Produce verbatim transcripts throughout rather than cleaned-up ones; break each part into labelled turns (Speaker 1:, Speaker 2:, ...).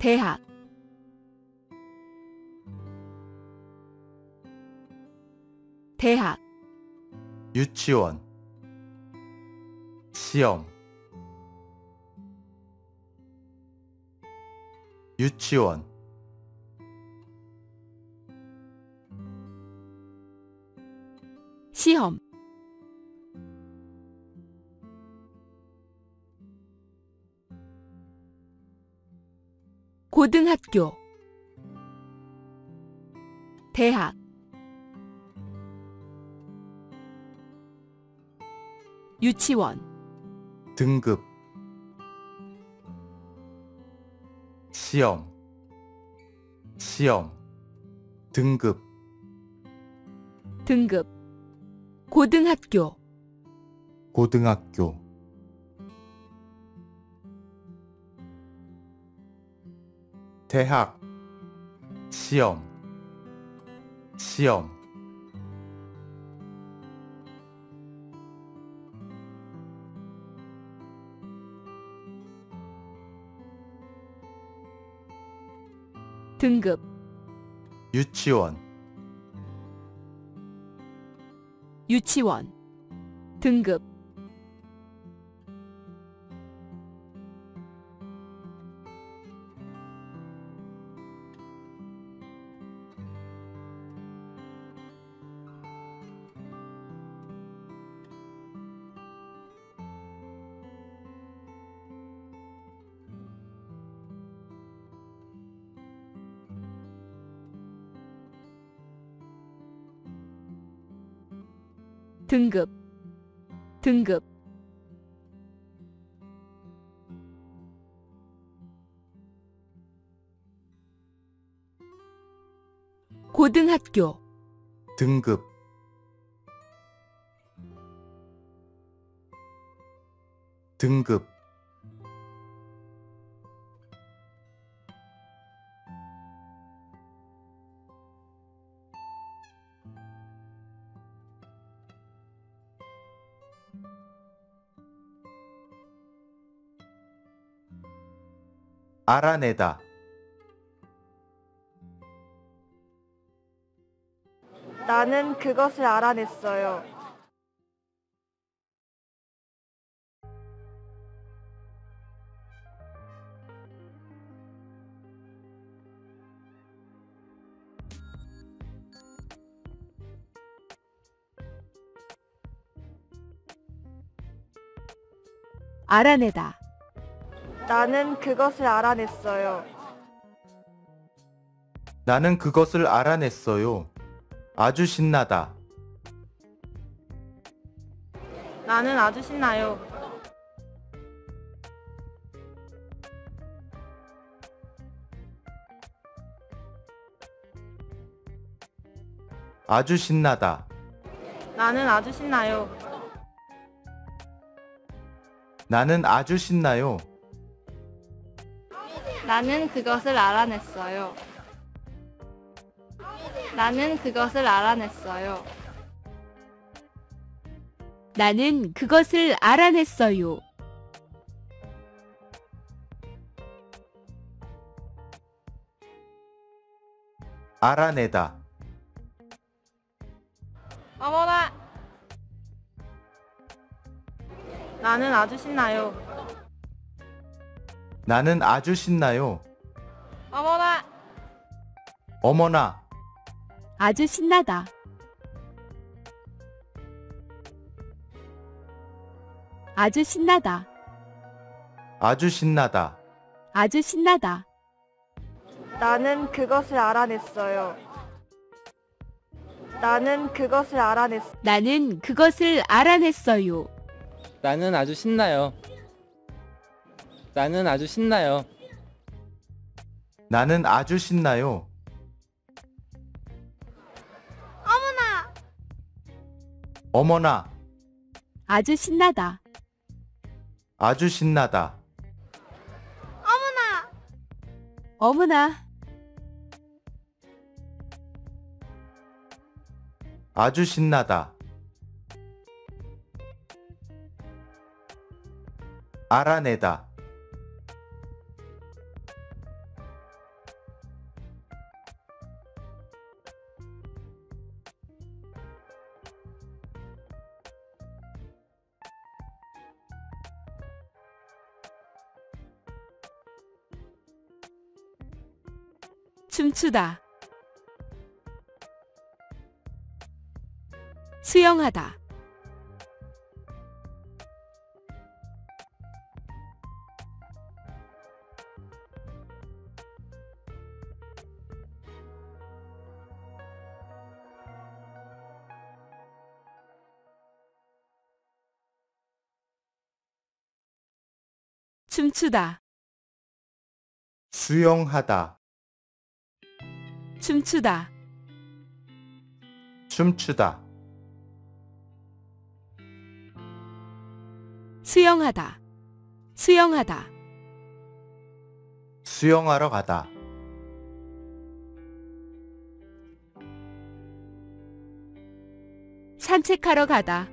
Speaker 1: 대학 대학
Speaker 2: 유치원 시험 유치원
Speaker 1: 시험 고등학교 대학 유치원
Speaker 2: 등급 시험 시험 등급
Speaker 1: 등급 고등학교
Speaker 2: 고등학교 대학 시험 시험
Speaker 1: 등급
Speaker 2: 유치원
Speaker 1: 유치원 등급 등급 등급 고등학교
Speaker 2: 등급 등급 알아내다
Speaker 3: 나는 그것을 알아냈어요.
Speaker 1: 알아내다
Speaker 3: 나는 그것을 알아냈어요.
Speaker 2: 나는 그것을 알아냈어요. 아주 신나다.
Speaker 3: 나는 아주 신나요.
Speaker 2: 아주 신나다.
Speaker 3: 나는 아주 신나요.
Speaker 2: 나는 아주 신나요.
Speaker 3: 나는 그것을 알아냈어요. 나는 그것을 알아냈어요.
Speaker 1: 나는 그것을 알아냈어요.
Speaker 2: 알아내다.
Speaker 3: 어머나! 나는 아주 신나요.
Speaker 2: 나는 아주 신나요.
Speaker 3: 어머나!
Speaker 2: 어머나.
Speaker 1: 아주 신나다. 아주 신나다.
Speaker 2: 아주 신나다.
Speaker 1: 아주 신나다.
Speaker 3: 나는 그것을 알아냈어요. 나는 그것을 알아냈.
Speaker 1: 나는 그것을 알아냈어요.
Speaker 4: 나는 아주 신나요. 나는 아주 신나요.
Speaker 2: 나는 아주 신나요.
Speaker 3: 어머나!
Speaker 2: 어머나.
Speaker 1: 아주 신나다.
Speaker 2: 아주 신나다.
Speaker 3: 어머나!
Speaker 1: 어머나.
Speaker 2: 아주 신나다. 알아내다.
Speaker 1: 춤추다. 수영하다. 춤추다.
Speaker 2: 수영하다.
Speaker 1: 춤추다.
Speaker 2: 춤추다.
Speaker 1: 수영하다. 수영하다.
Speaker 2: 수영하러 가다.
Speaker 1: 산책하러 가다.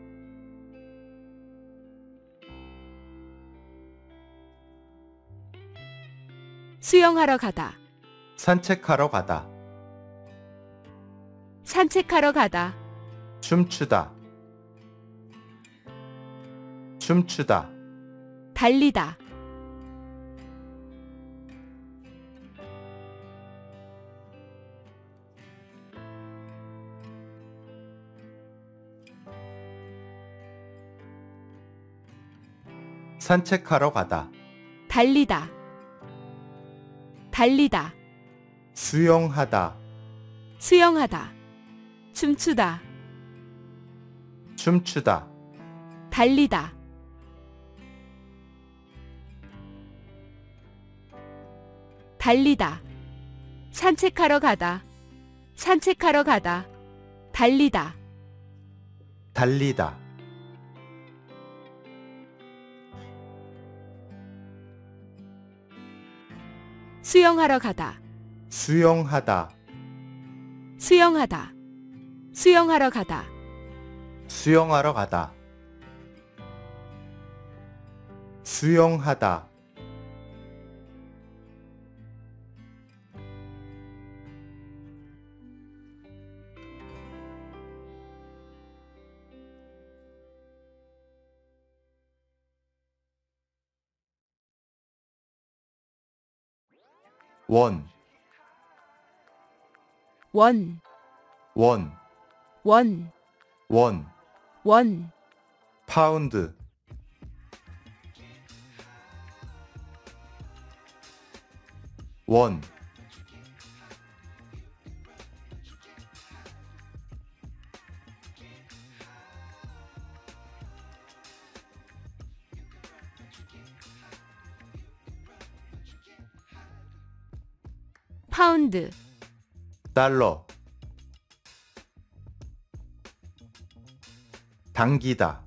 Speaker 1: 수영하러 가다.
Speaker 2: 산책하러 가다.
Speaker 1: 산책하러 가다.
Speaker 2: 춤추다. 춤추다.
Speaker 1: 달리다.
Speaker 2: 산책하러 가다.
Speaker 1: 달리다. 달리다.
Speaker 2: 수영하다.
Speaker 1: 수영하다. 춤추다.
Speaker 2: 춤추다.
Speaker 1: 달리다. 달리다. 산책하러 가다. 산책하러 가다. 달리다.
Speaker 2: 달리다.
Speaker 1: 수영하러 가다.
Speaker 2: 수영하다.
Speaker 1: 수영하다. 수영하러 가다.
Speaker 2: 수영하러 가다. 수영하다. 원,
Speaker 1: 원,
Speaker 2: 원,
Speaker 1: 원,
Speaker 2: 원,
Speaker 1: 원,
Speaker 2: 파운드, 원,
Speaker 1: 파운드,
Speaker 2: 달러, 당기다,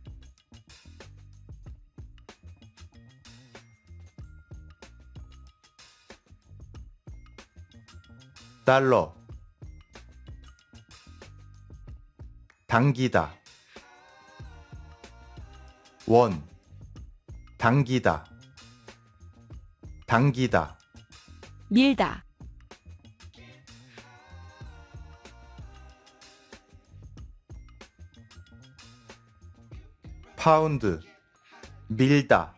Speaker 2: 달러, 당기다, 원, 당기다, 당기다,
Speaker 1: 밀다.
Speaker 2: 파운드, 밀다,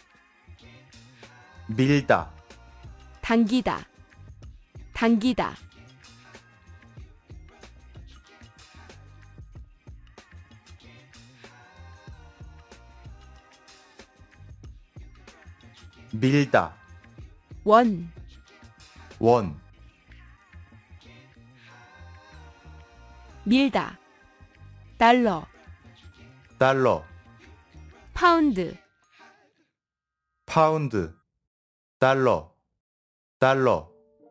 Speaker 2: 밀다,
Speaker 1: 당기다. 당기다.
Speaker 2: 밀다,
Speaker 1: 원,
Speaker 2: 원,
Speaker 1: 밀다. 달러,
Speaker 2: 달러,
Speaker 1: 파운드,
Speaker 2: 파운드, 달러, 달러,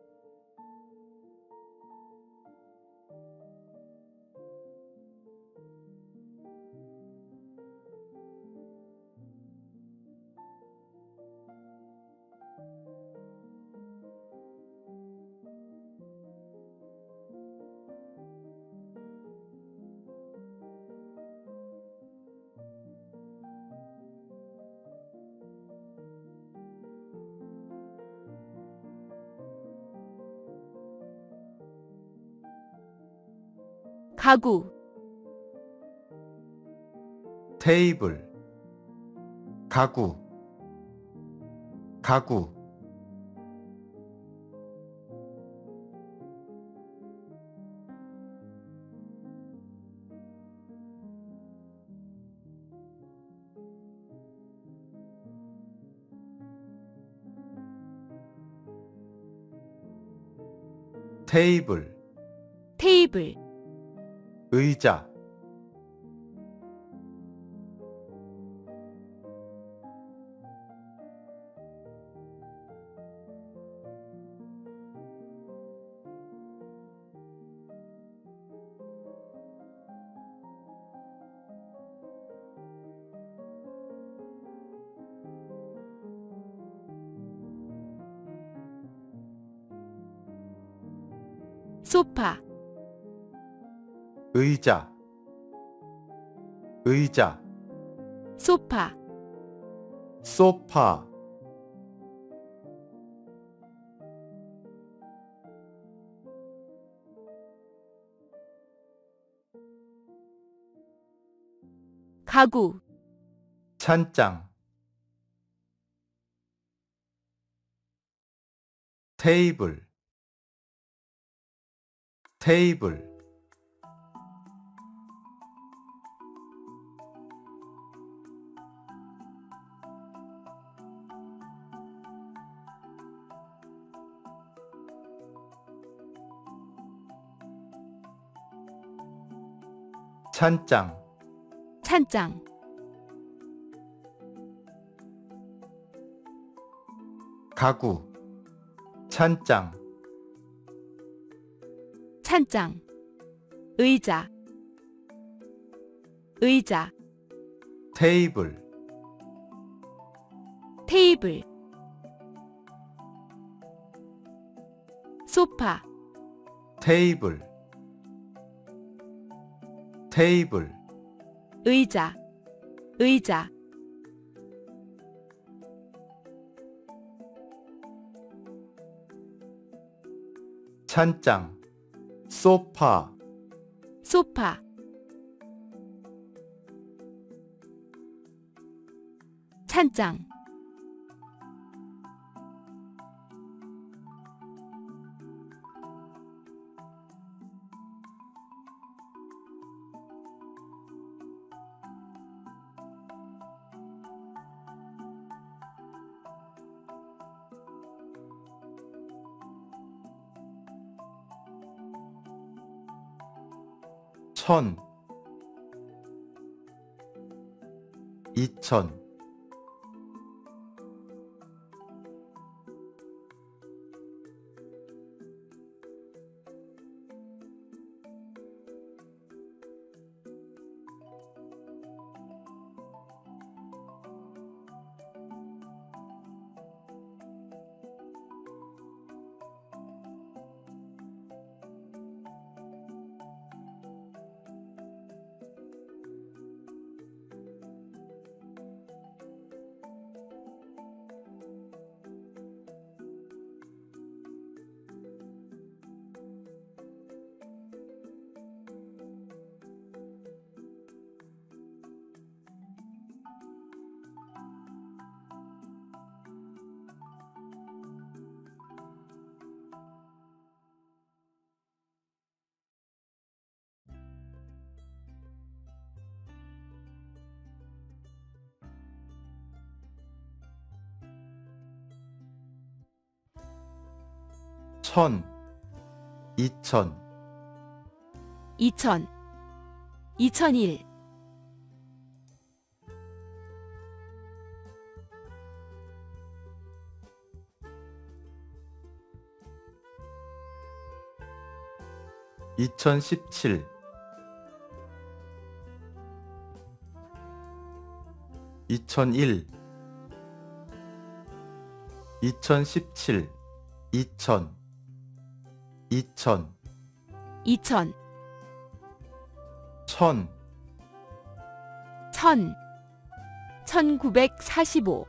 Speaker 1: 가구,
Speaker 2: 테이블, 가구, 가구, 테이블,
Speaker 1: 테이블,
Speaker 2: 의자,
Speaker 1: 소파,
Speaker 2: 의자, 의자,
Speaker 1: 소파,
Speaker 2: 소파,
Speaker 1: 가구,
Speaker 2: 찬장, 테이블, 테이블, 찬장,
Speaker 1: 찬장,
Speaker 2: 가구, 찬장,
Speaker 1: 찬장, 의자, 의자,
Speaker 2: 테이블,
Speaker 1: 테이블, 소파,
Speaker 2: 테이블, 테이블,
Speaker 1: 의자, 의자,
Speaker 2: 찬장, 소파,
Speaker 1: 소파, 찬장,
Speaker 2: 천, 이천, 천, 이천,
Speaker 1: 이천, 이천일,
Speaker 2: 이천십칠, 이천일, 이천십칠, 이천, 이천,
Speaker 1: 이천,
Speaker 2: 천,
Speaker 1: 천, 천구백사십오,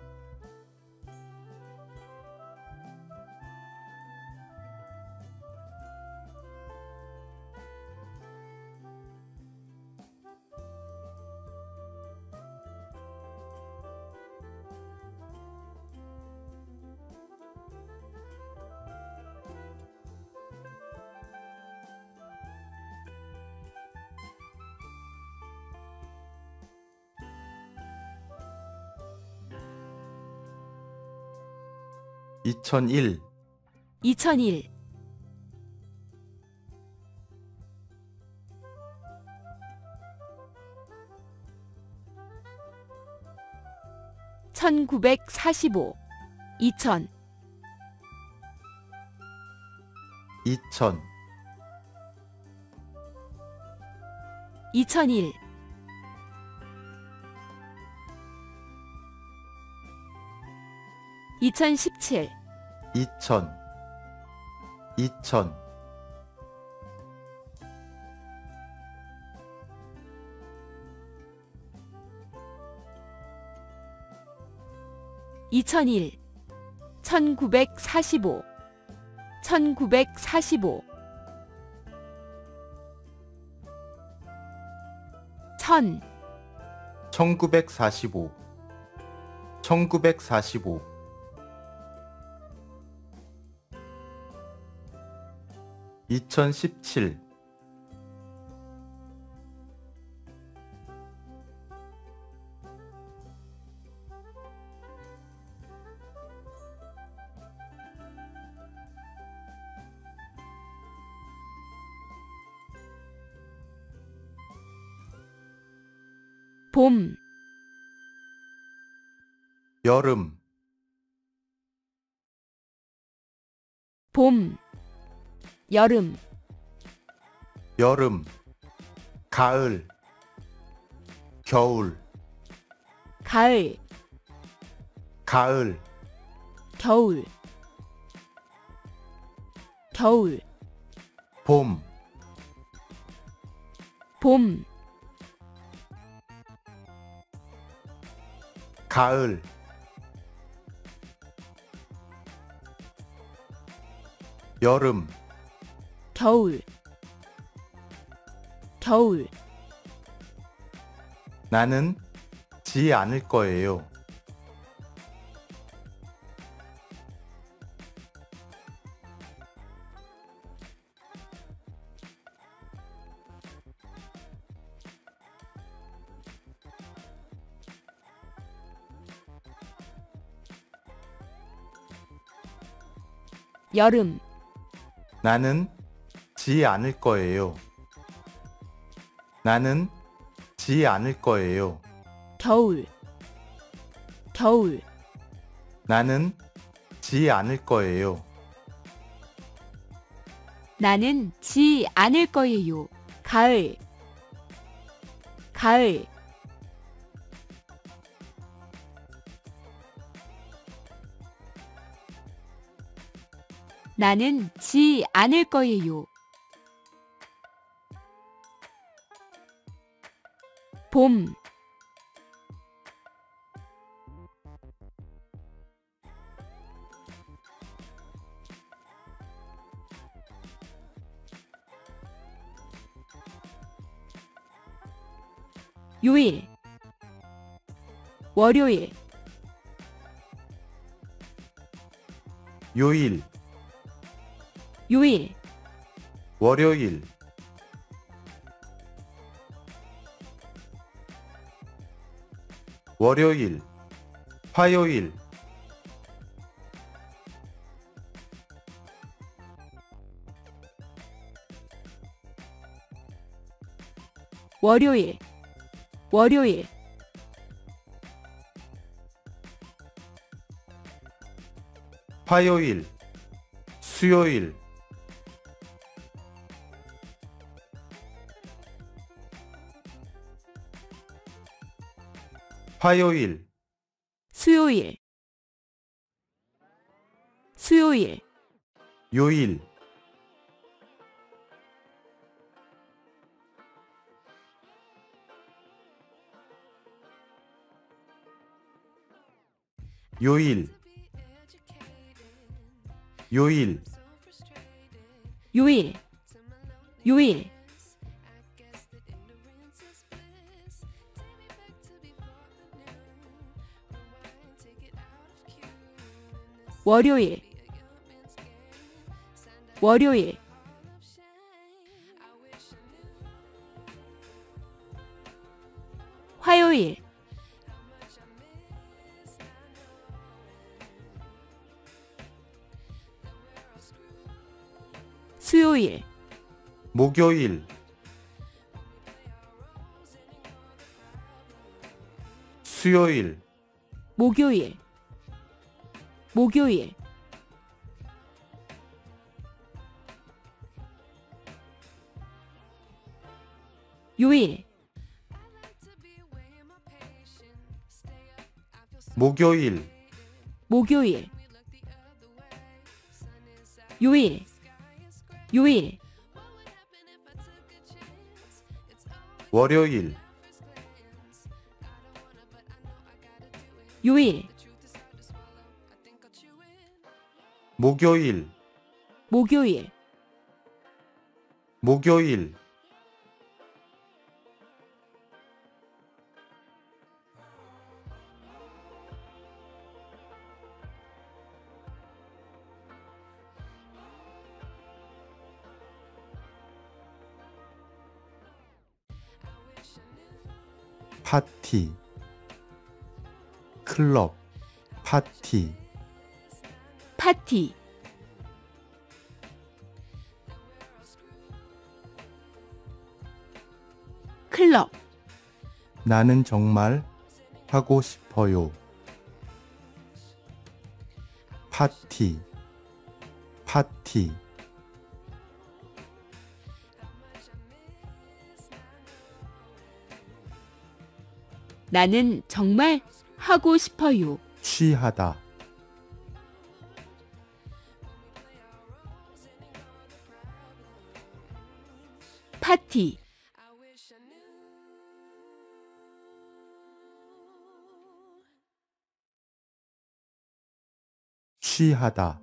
Speaker 2: 이천일,
Speaker 1: 이천일, 천구백사십오, 이천,
Speaker 2: 이천,
Speaker 1: 이천일, 이천십칠,
Speaker 2: 이천, 이천,
Speaker 1: 이천일, 천구백사십오, 천구백사십오, 천,
Speaker 2: 천구백사십오, 천구백사십오, 이천십칠,
Speaker 1: 봄,
Speaker 2: 여름,
Speaker 1: 봄, 여름,
Speaker 2: 여름, 가을, 겨울,
Speaker 1: 가을,
Speaker 2: 가을,
Speaker 1: 겨울, 겨울,
Speaker 2: 봄,
Speaker 1: 봄,
Speaker 2: 가을, 여름,
Speaker 1: 겨울, 겨울,
Speaker 2: 나는 지 않을 거예요.
Speaker 1: 여름,
Speaker 2: 나는 지 않을 거예요. 나는 지 않을 거예요.
Speaker 1: 겨울, 겨울,
Speaker 2: 나는 지 않을 거예요.
Speaker 1: 나는 지 않을 거예요. 가을, 가을, 나는 지 않을 거예요. 봄, 요일, 월요일,
Speaker 2: 요일,
Speaker 1: 요일,
Speaker 2: 월요일, 월요일, 화요일,
Speaker 1: 월요일, 월요일,
Speaker 2: 화요일, 수요일, 화요일,
Speaker 1: 수요일, 수요일,
Speaker 2: 요일, 요일, 요일,
Speaker 1: 요일, 요일, 월요일, 월요일, 화요일, 수요일,
Speaker 2: 목요일, 수요일,
Speaker 1: 목요일, 목요일, 요일,
Speaker 2: 목요일,
Speaker 1: 목요일, 요일, 요일,
Speaker 2: 월요일,
Speaker 1: 요일,
Speaker 2: 목요일,
Speaker 1: 목요일,
Speaker 2: 목요일, 파티, 클럽, 파티,
Speaker 1: 파티, 클럽,
Speaker 2: 나는 정말 하고 싶어요. 파티, 파티,
Speaker 1: 나는 정말 하고 싶어요.
Speaker 2: 취하다,
Speaker 1: 파티,
Speaker 2: 취하다,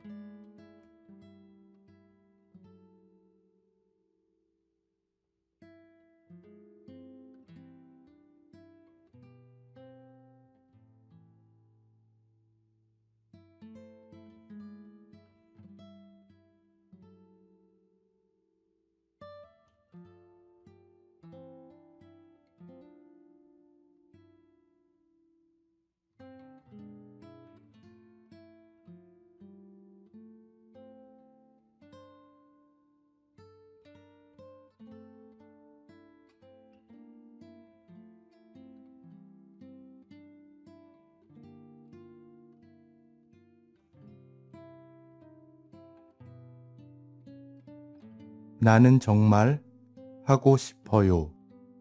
Speaker 2: 나는 정말 하고 싶어요.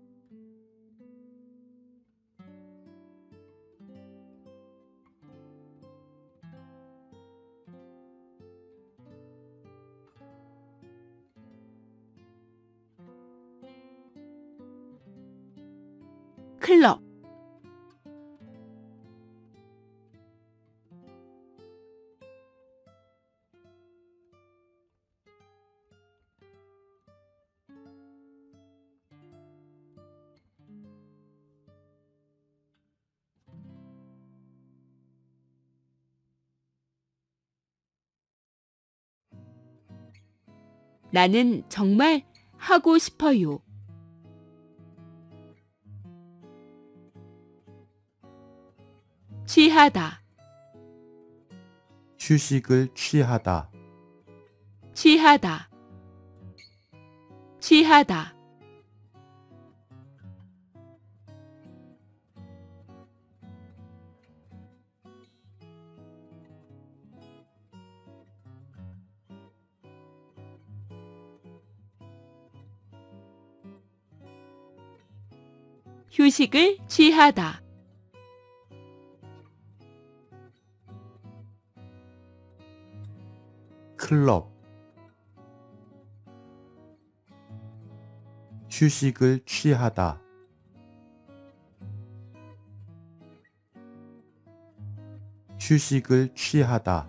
Speaker 1: 클럽, 나는 정말 하고 싶어요. 취하다,
Speaker 2: 휴식을 취하다,
Speaker 1: 취하다, 취하다, 휴식을 취하다,
Speaker 2: 클럽, 휴식을 취하다, 휴식을 취하다,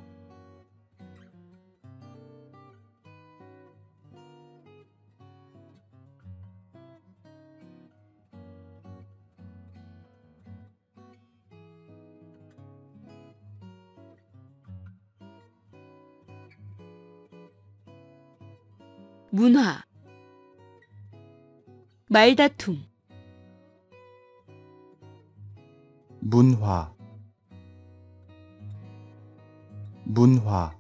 Speaker 1: 문화, 말다툼,
Speaker 2: 문화, 문화,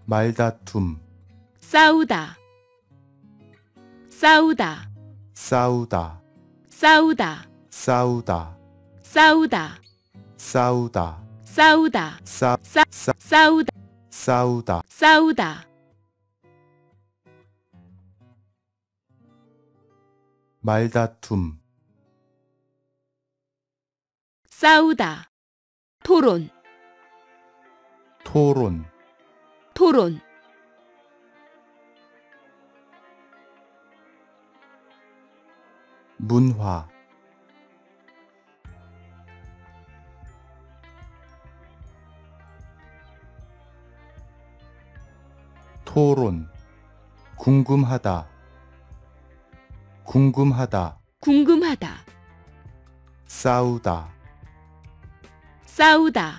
Speaker 2: 말다툼,
Speaker 1: 싸우다, 싸우다,
Speaker 2: 싸우다,
Speaker 1: 싸우다,
Speaker 2: 싸우다,
Speaker 1: 싸우다,
Speaker 2: 싸우다,
Speaker 1: 싸우다,
Speaker 2: 싸,
Speaker 1: 싸,
Speaker 2: 싸,
Speaker 1: 싸우다,
Speaker 2: 싸우다,
Speaker 1: 싸우다,
Speaker 2: 말다툼,
Speaker 1: 싸우다, 토론,
Speaker 2: 토론,
Speaker 1: 토론,
Speaker 2: 문화, 토론, 궁금하다, 궁금하다,
Speaker 1: 궁금하다,
Speaker 2: 싸우다,
Speaker 1: 싸우다,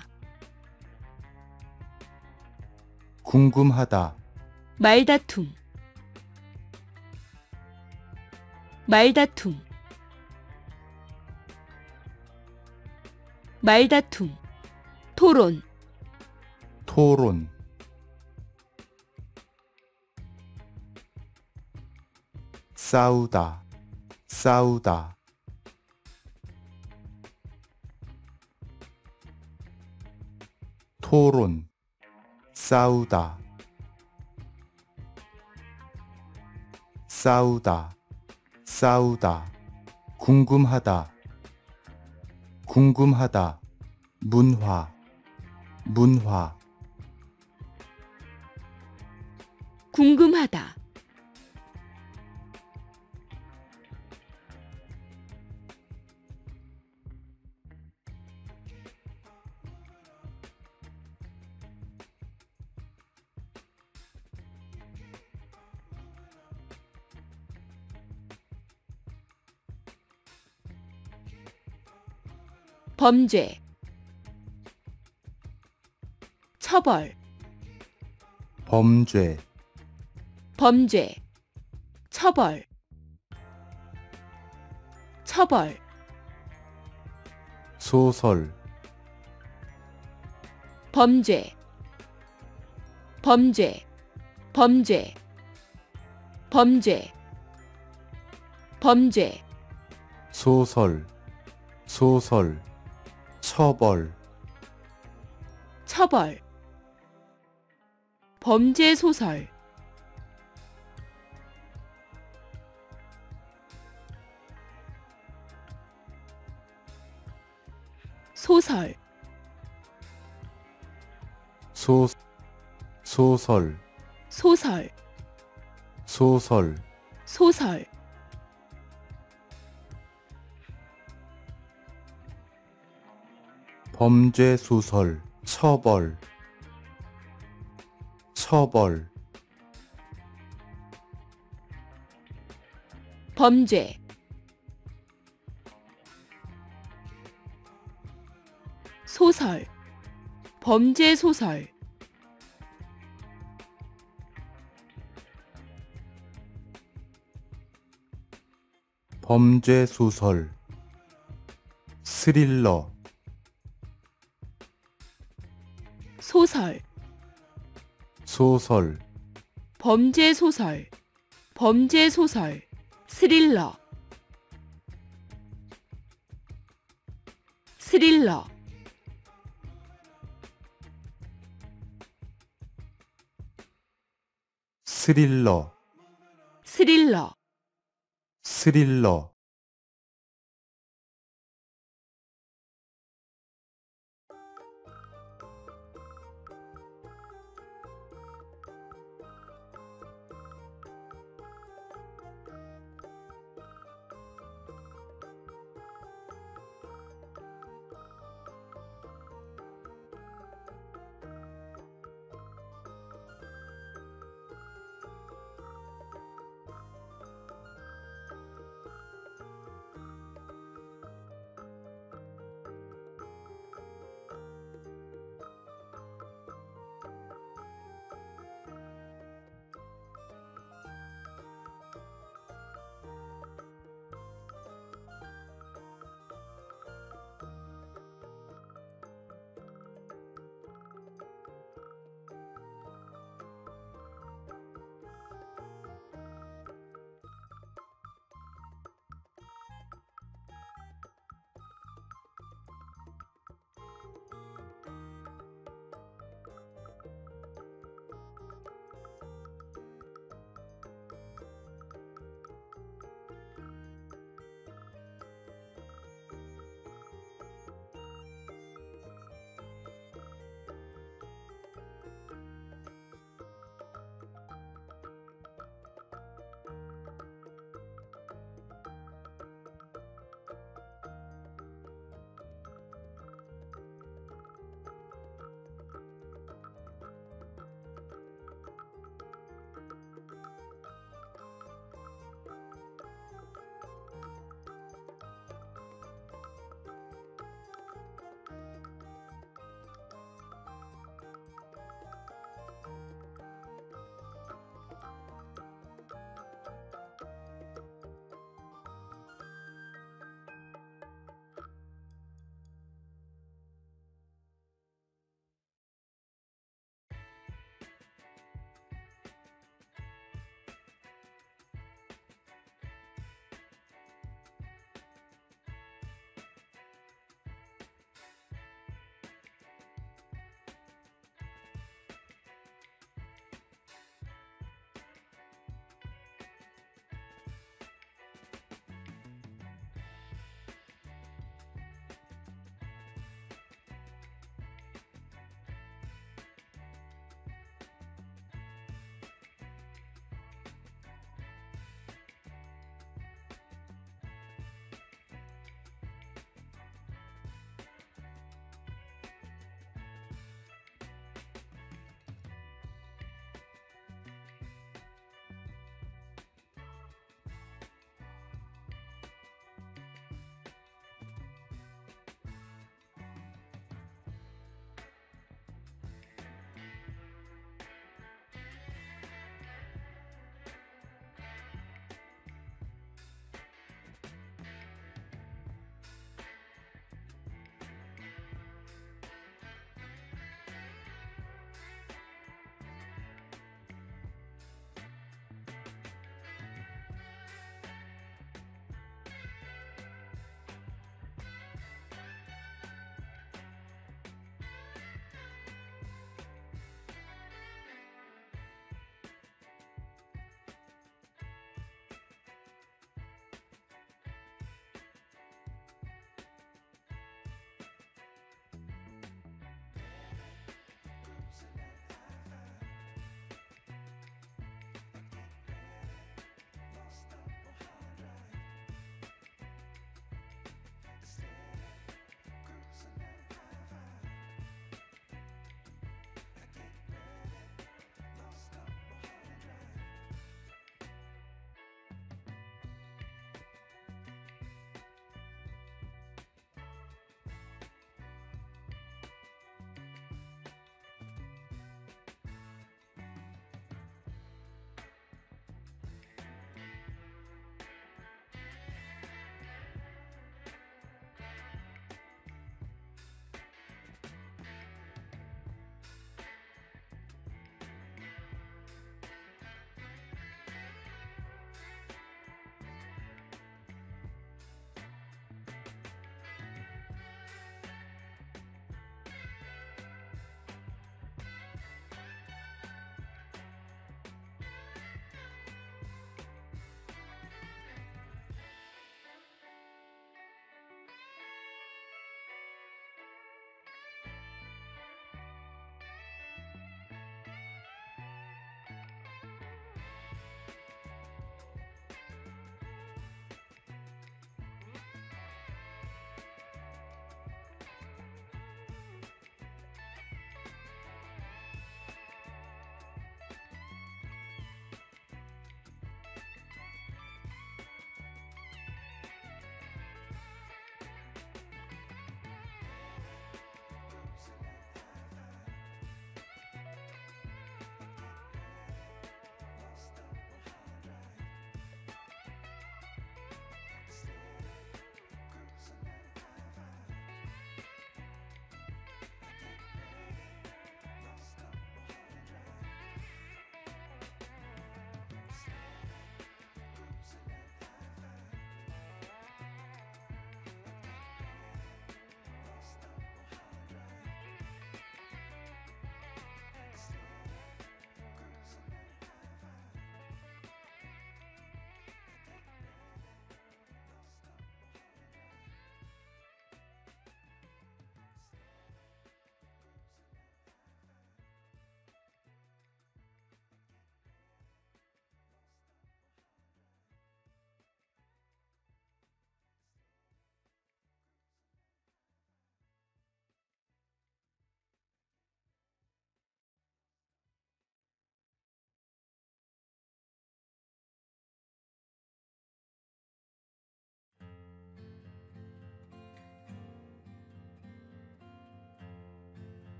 Speaker 2: 궁금하다,
Speaker 1: 말다툼, 말다툼, 말다툼, 토론,
Speaker 2: 토론, 싸우다, 싸우다, 토론, 싸우다, 싸우다, 싸우다, 궁금하다, 궁금하다, 문화, 문화,
Speaker 1: 궁금하다, 범죄, 처벌,
Speaker 2: 범죄,
Speaker 1: 범죄, 처벌, 처벌,
Speaker 2: 소설,
Speaker 1: 범죄, 범죄, 범죄, 범죄, 범죄,
Speaker 2: 소설, 소설, 처벌,
Speaker 1: 처벌, 범죄 소설, 소설,
Speaker 2: 소, 소설,
Speaker 1: 소설,
Speaker 2: 소설,
Speaker 1: 소설,
Speaker 2: 범죄 소설, 처벌, 처벌,
Speaker 1: 범죄, 소설, 범죄 소설,
Speaker 2: 범죄 소설, 스릴러,
Speaker 1: 소설,
Speaker 2: 소설,
Speaker 1: 범죄 소설, 범죄 소설, 스릴러, 스릴러,
Speaker 2: 스릴러,
Speaker 1: 스릴러,
Speaker 2: 스릴러,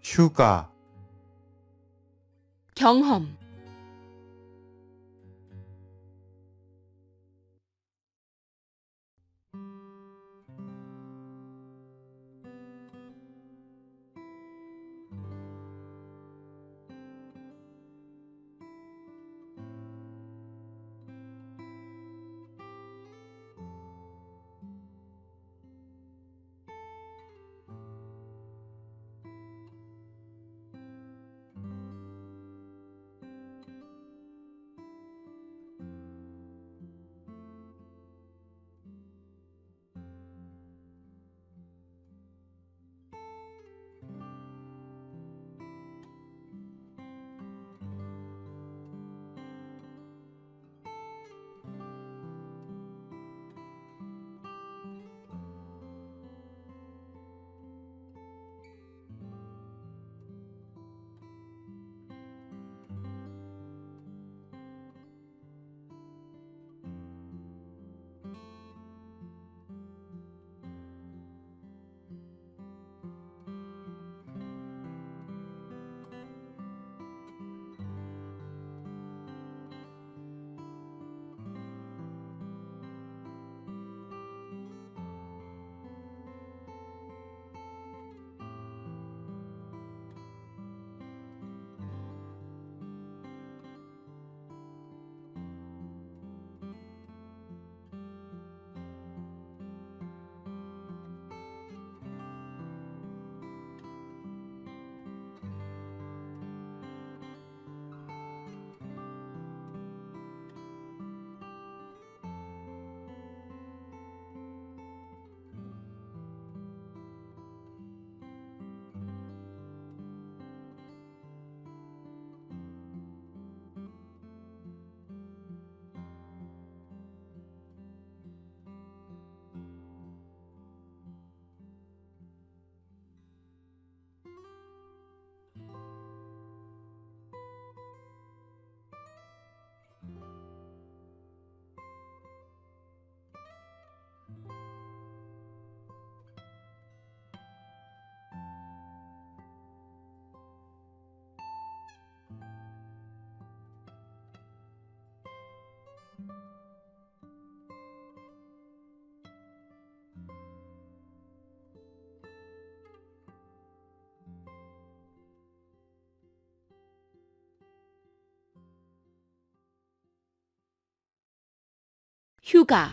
Speaker 2: 휴가,
Speaker 1: 경험, 휴가,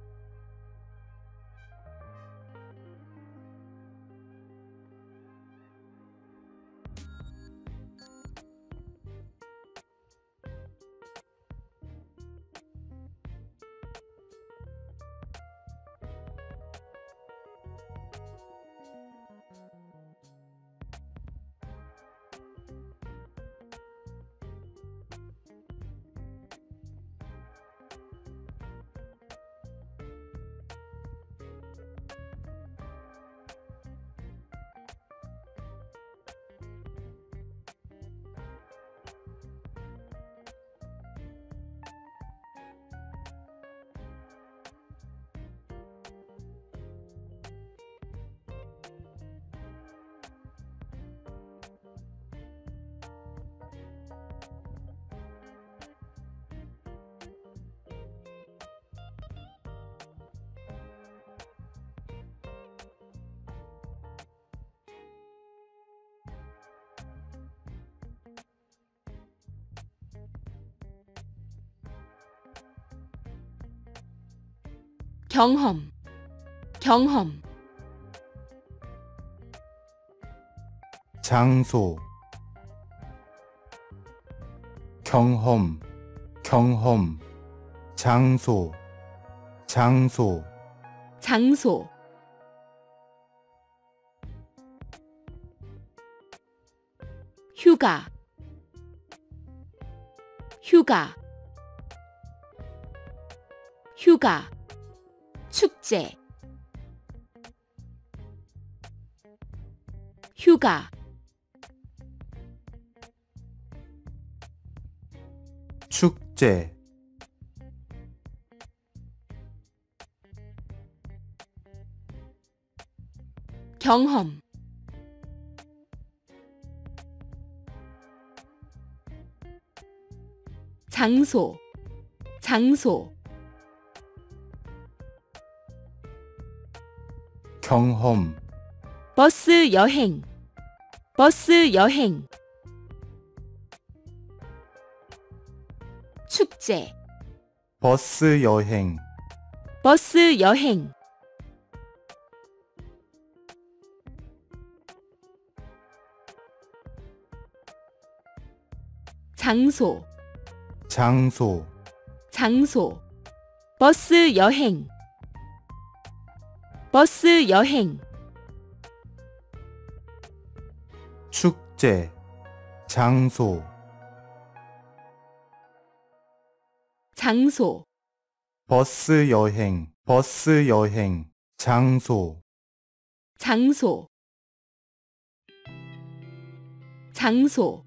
Speaker 1: 경험, 경험,
Speaker 2: 장소, 경험, 경험, 장소, 장소,
Speaker 1: 장소, 휴가, 휴가, 휴가, 축제, 휴가,
Speaker 2: 축제,
Speaker 1: 경험, 장소, 장소,
Speaker 2: 경험,
Speaker 1: 버스 여행, 버스 여행, 축제,
Speaker 2: 버스 여행,
Speaker 1: 버스 여행, 장소,
Speaker 2: 장소,
Speaker 1: 장소, 버스 여행, 버스 여행,
Speaker 2: 축제, 장소,
Speaker 1: 장소,
Speaker 2: 버스 여행, 버스 여행, 장소,
Speaker 1: 장소, 장소,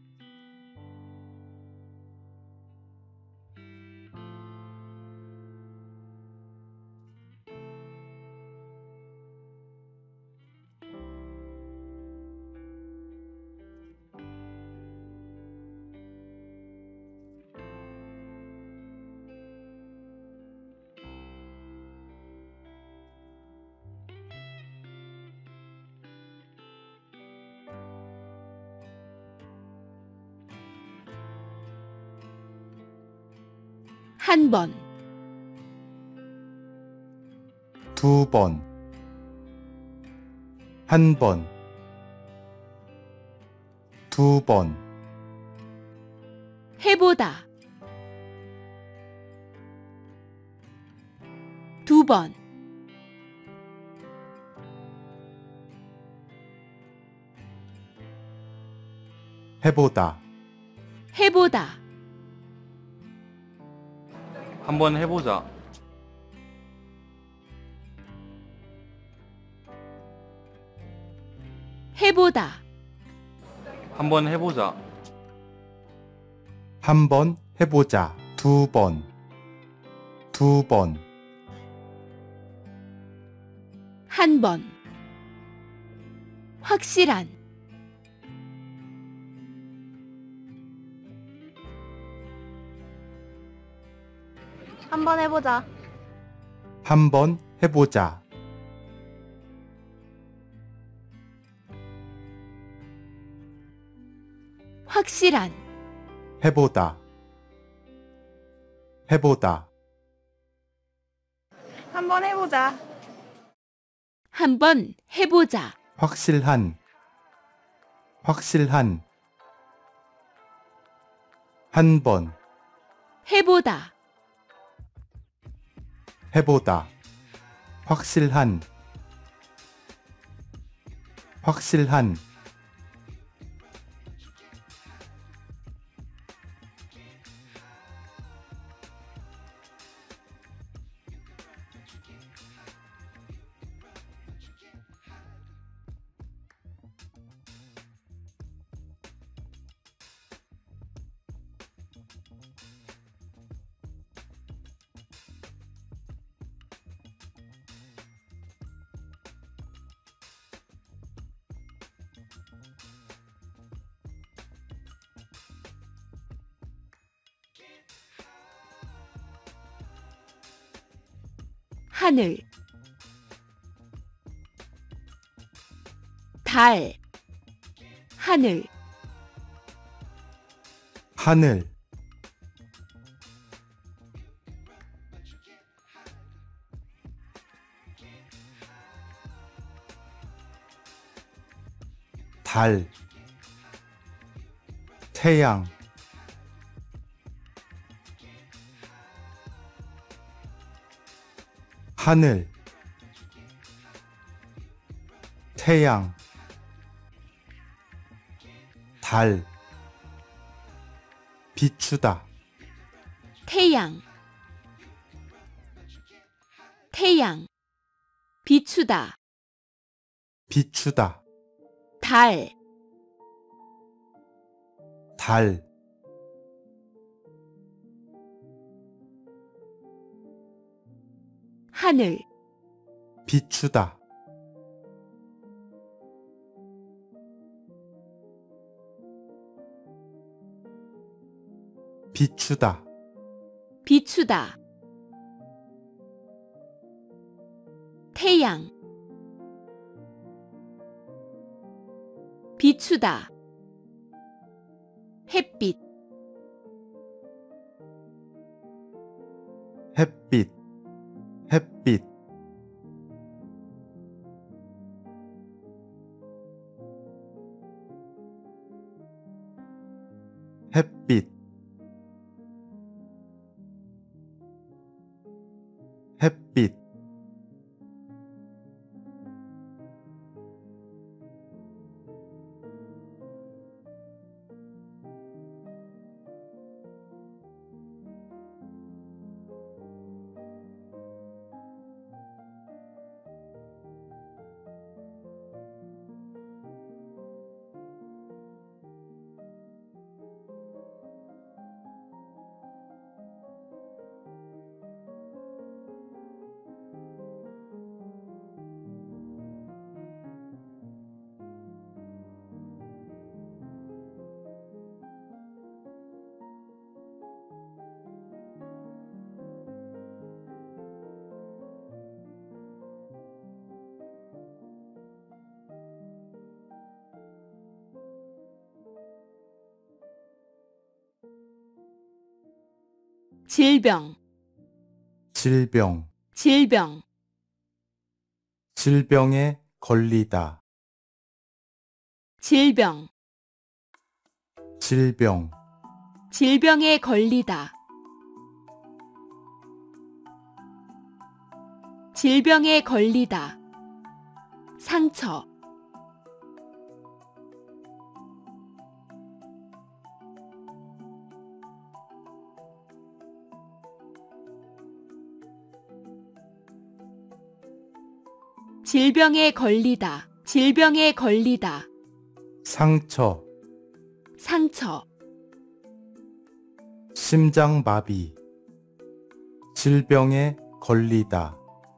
Speaker 1: 한 번,
Speaker 2: 두 번, 한 번, 두 번,
Speaker 1: 해보다, 두 번,
Speaker 2: 해보다,
Speaker 1: 해보다,
Speaker 4: 한번 해보자.
Speaker 1: 해보다,
Speaker 4: 한번 해보자.
Speaker 2: 한 번 해보자, 두 번, 두 번,
Speaker 1: 한 번, 확실한,
Speaker 3: 한번 해보자.
Speaker 2: 한 번 해보자,
Speaker 1: 확실한,
Speaker 2: 해보다, 해보다,
Speaker 3: 한번 해보자.
Speaker 1: 한번 해보자,
Speaker 2: 확실한, 확실한, 한 번,
Speaker 1: 해보다,
Speaker 2: 해보다, 확실한, 확실한,
Speaker 1: 하늘, 달, 하늘,
Speaker 2: 하늘, 달, 태양, 하늘, 태양, 달, 비추다,
Speaker 1: 태양, 태양, 비추다,
Speaker 2: 비추다,
Speaker 1: 달,
Speaker 2: 달,
Speaker 1: 하늘,
Speaker 2: 비추다, 비추다,
Speaker 1: 비추다. 태양, 비추다. 햇빛,
Speaker 2: 햇빛, 햇빛. 햇빛, 햇빛.
Speaker 1: 질병,
Speaker 2: 질병,
Speaker 1: 질병.
Speaker 2: 질병에 걸리다,
Speaker 1: 질병,
Speaker 2: 질병.
Speaker 1: 질병에 걸리다. 질병에 걸리다. 상처, 질병에 걸리다. 질병에 걸리다.
Speaker 2: 상처,
Speaker 1: 상처,
Speaker 2: 심장마비. 질병에 걸리다,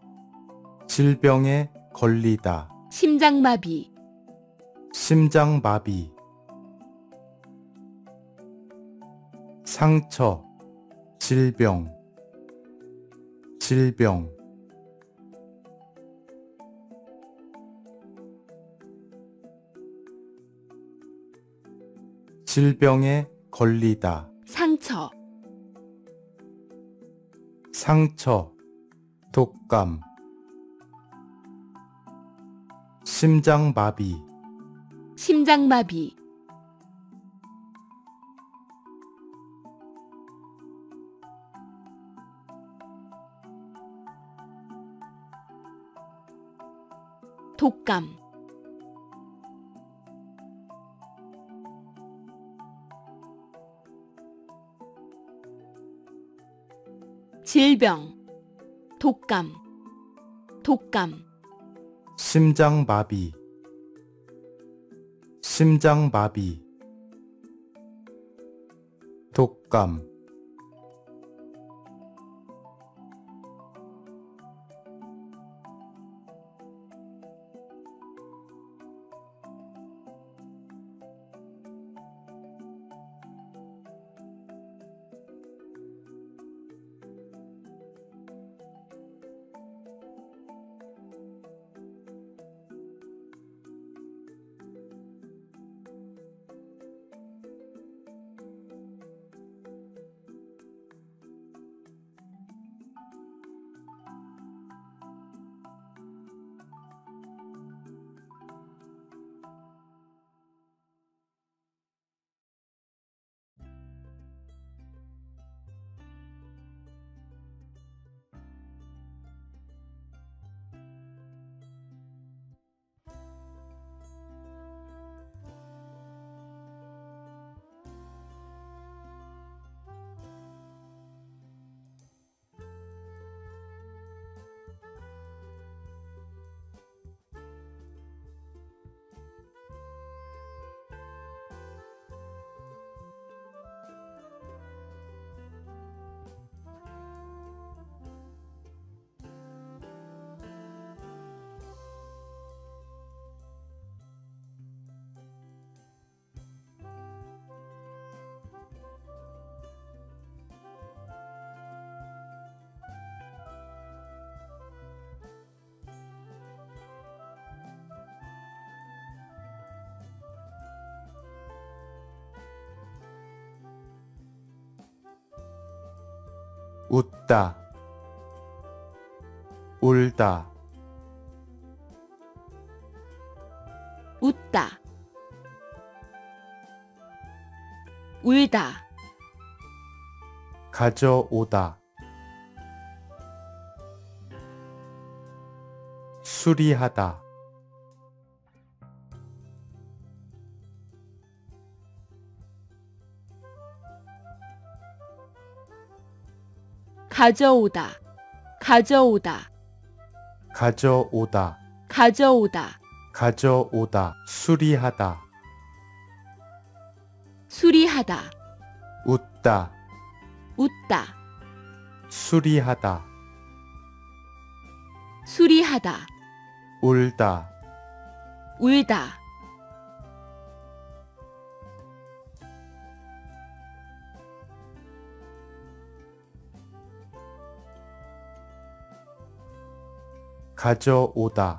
Speaker 2: 질병에 걸리다.
Speaker 1: 심장마비,
Speaker 2: 심장마비. 상처, 질병, 질병. 질병에 걸리다,
Speaker 1: 상처,
Speaker 2: 상처, 독감. 심장마비,
Speaker 1: 심장마비. 독감, 질병, 독감, 독감.
Speaker 2: 심장마비, 심장마비. 독감, 웃다 울다
Speaker 1: 웃다 울다
Speaker 2: 가져오다 수리하다
Speaker 1: 가져오다 가져오다
Speaker 2: 가져오다
Speaker 1: 가져오다
Speaker 2: 가져오다 수리하다
Speaker 1: 수리하다
Speaker 2: 웃다
Speaker 1: 웃다
Speaker 2: 수리하다
Speaker 1: 수리하다
Speaker 2: 울다
Speaker 1: 울다
Speaker 2: 가져오다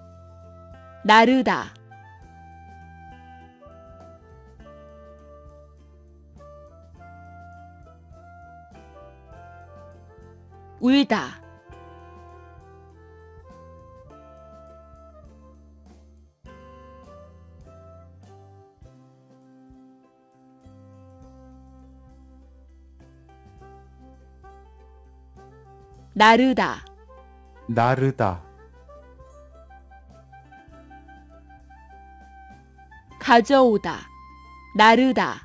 Speaker 1: 나르다 울다 나르다
Speaker 2: 나르다
Speaker 1: 가져오다 나르다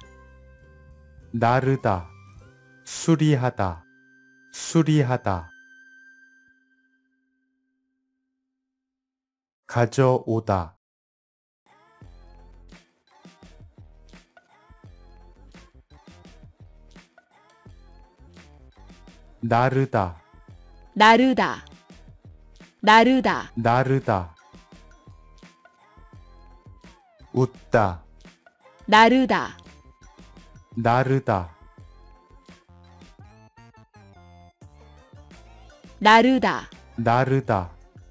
Speaker 2: 나르다 수리하다 수리하다 가져오다 나르다
Speaker 1: 나르다 나르다
Speaker 2: 나르다 웃다
Speaker 1: 나르다
Speaker 2: 나르다
Speaker 1: 나르다
Speaker 2: 나르다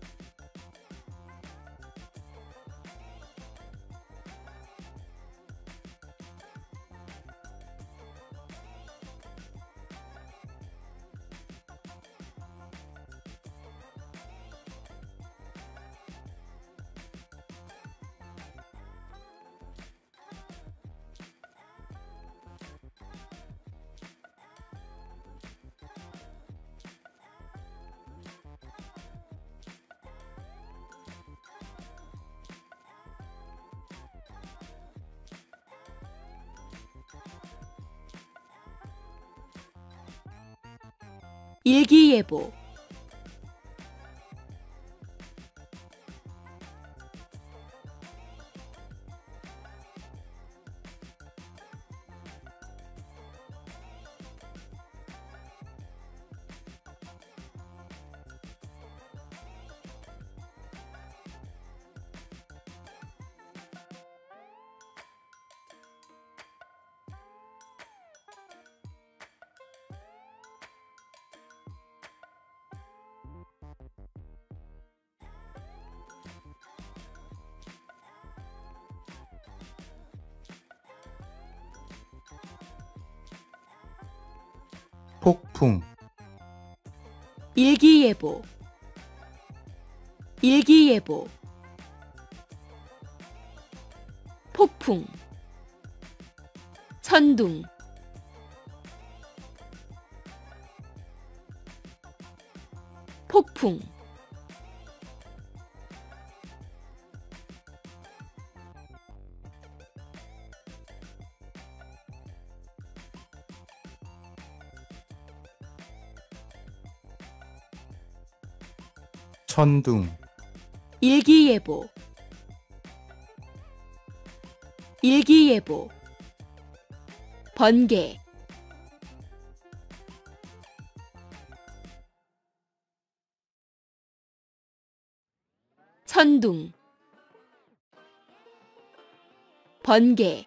Speaker 1: 일기예보
Speaker 2: 폭풍
Speaker 1: 일기예보 일기예보 폭풍 천둥 폭풍
Speaker 2: 천둥
Speaker 1: 일기예보 일기예보 번개 천둥 번개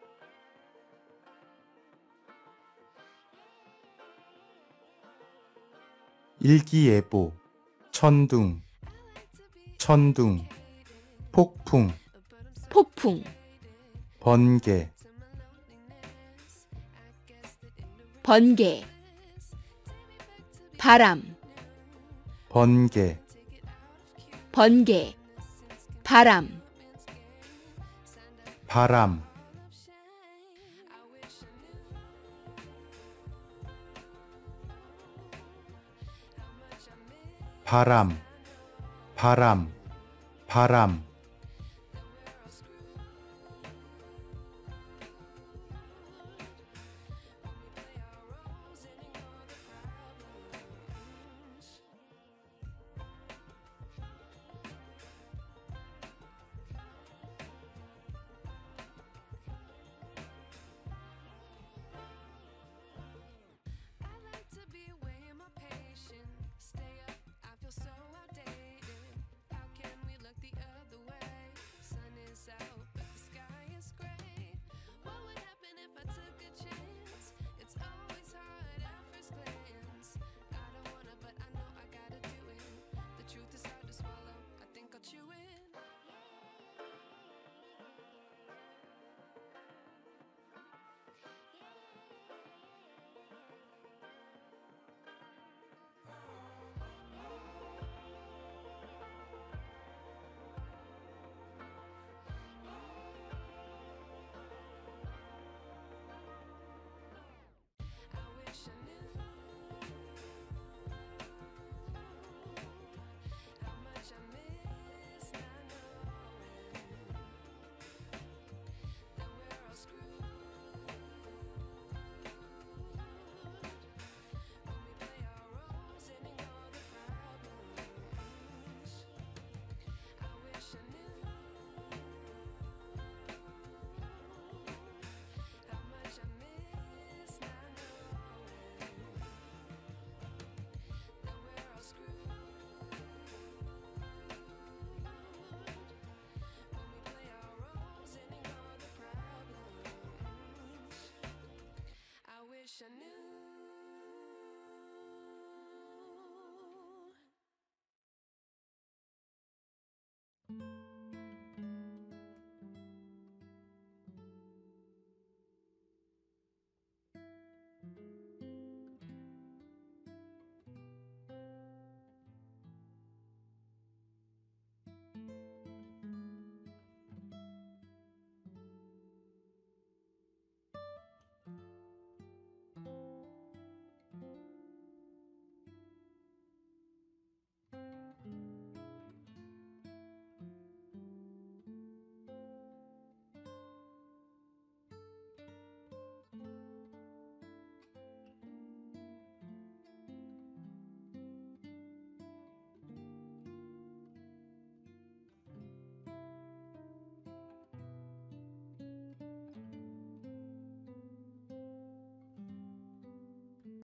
Speaker 2: 일기예보 천둥 천둥 폭풍
Speaker 1: 폭풍
Speaker 2: 번개
Speaker 1: 번개 바람,
Speaker 2: 번개,
Speaker 1: 번개, 바람,
Speaker 2: 바람, 바람, 바람, 바람.